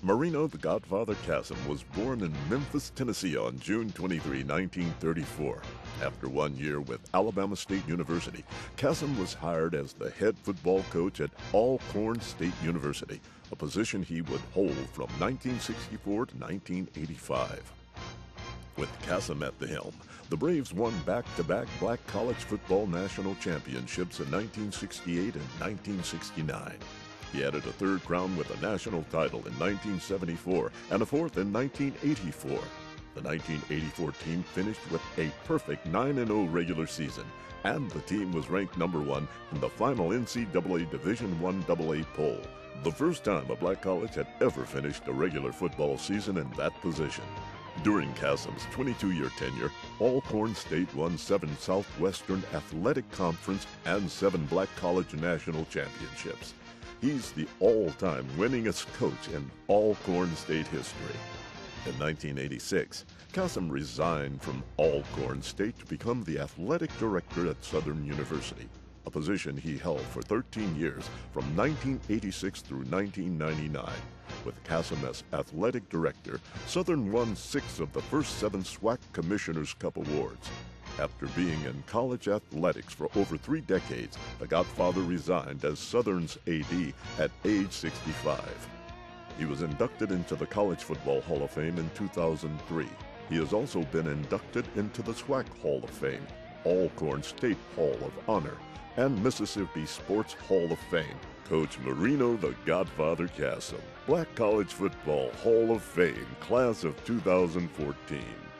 Marino the Godfather Kasem was born in Memphis, Tennessee on June 23, 1934. After 1 year with Alabama State University, Kasem was hired as the head football coach at Alcorn State University, a position he would hold from 1964 to 1985. With Kasem at the helm, the Braves won back-to-back Black College Football National Championships in 1968 and 1969. He added a third crown with a national title in 1974 and a fourth in 1984. The 1984 team finished with a perfect 9-0 regular season, and the team was ranked number 1 in the final NCAA Division I AA poll, the first time a black college had ever finished a regular football season in that position. During Kasem's 22-year tenure, Alcorn State won 7 Southwestern Athletic Conference and 7 Black College National Championships. He's the all-time winningest coach in Alcorn State history. In 1986, Kasem resigned from Alcorn State to become the athletic director at Southern University, a position he held for 13 years from 1986 through 1999. With Kasem as athletic director, Southern won 6 of the first 7 SWAC Commissioner's Cup awards. After being in college athletics for over 3 decades, the Godfather resigned as Southern's AD at age 65. He was inducted into the College Football Hall of Fame in 2003. He has also been inducted into the SWAC Hall of Fame, Alcorn State Hall of Honor, and Mississippi Sports Hall of Fame. Coach Marino the Godfather Kasem, Black College Football Hall of Fame, Class of 2014.